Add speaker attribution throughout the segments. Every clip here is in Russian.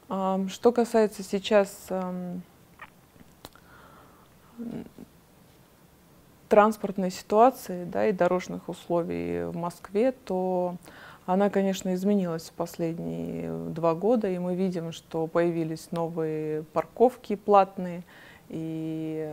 Speaker 1: Что касается сейчас транспортной ситуации, да, и дорожных условий в Москве, то она, конечно, изменилась в последние 2 года, и мы видим, что появились новые парковки платные, и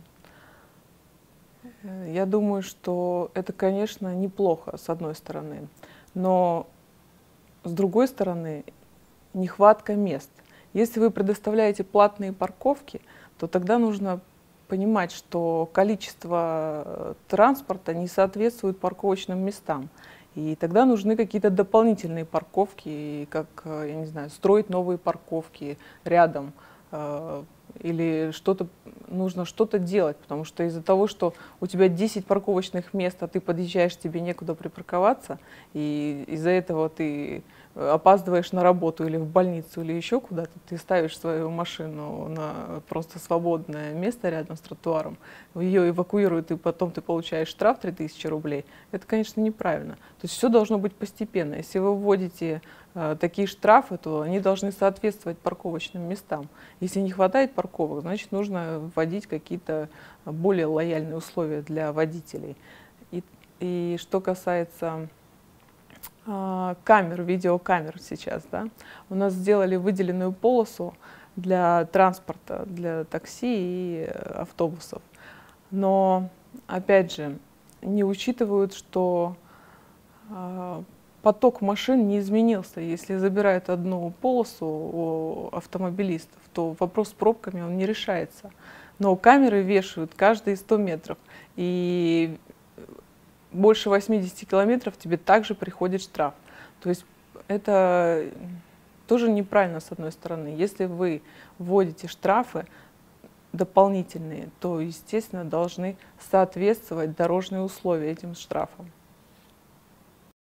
Speaker 1: я думаю, что это, конечно, неплохо, с одной стороны, но с другой стороны, нехватка мест. Если вы предоставляете платные парковки, то тогда нужно понимать, что количество транспорта не соответствует парковочным местам. И тогда нужны какие-то дополнительные парковки, как, я не знаю, строить новые парковки рядом, или нужно что-то делать, потому что из-за того, что у тебя 10 парковочных мест, а ты подъезжаешь, тебе некуда припарковаться, и из-за этого ты опаздываешь на работу или в больницу, или еще куда-то, ты ставишь свою машину на просто свободное место рядом с тротуаром, ее эвакуируют, и потом ты получаешь штраф 3000 рублей, это, конечно, неправильно. То есть все должно быть постепенно. Если вы вводите такие штрафы, то они должны соответствовать парковочным местам. Если не хватает парковок, значит, нужно вводить какие-то более лояльные условия для водителей. И что касается камер, видеокамер сейчас, да, у нас сделали выделенную полосу для транспорта, для такси и автобусов. Но, опять же, не учитывают, что поток машин не изменился. Если забирают одну полосу у автомобилистов, то вопрос с пробками он не решается. Но камеры вешают каждые 100 метров. И больше 80 километров тебе также приходит штраф. То есть это тоже неправильно, с одной стороны. Если вы вводите штрафы дополнительные, то, естественно, должны соответствовать дорожные условия этим штрафам.